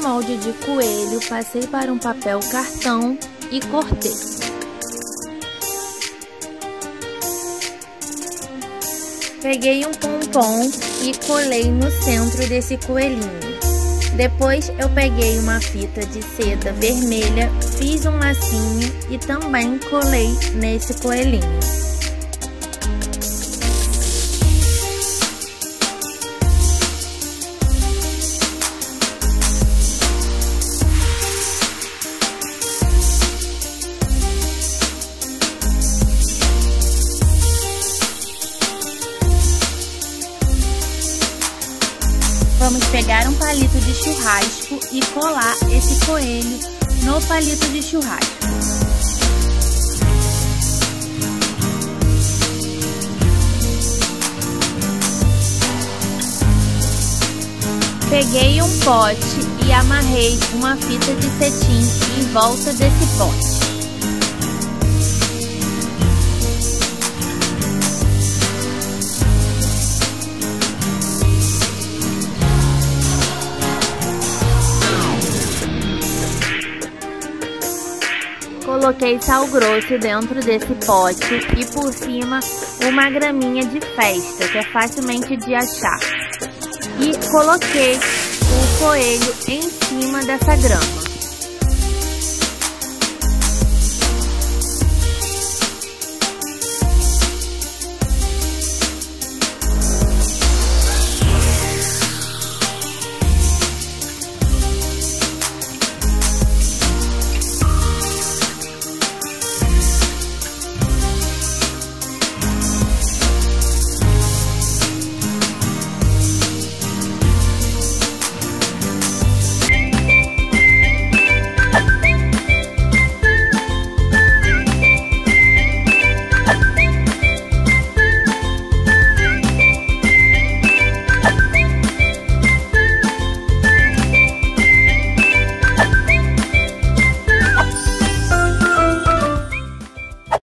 molde de coelho, passei para um papel cartão e cortei. Peguei um pompom e colei no centro desse coelhinho. Depois eu peguei uma fita de seda vermelha, fiz um lacinho e também colei nesse coelhinho. Vamos pegar um palito de churrasco e colar esse coelho no palito de churrasco. Peguei um pote e amarrei uma fita de cetim em volta desse pote. Coloquei sal grosso dentro desse pote e por cima uma graminha de festa, que é facilmente de achar. E coloquei o coelho em cima dessa grama.